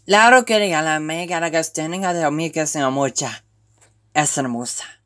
Claro que la mega la gastenga de amiga se mucha. Es hermosa.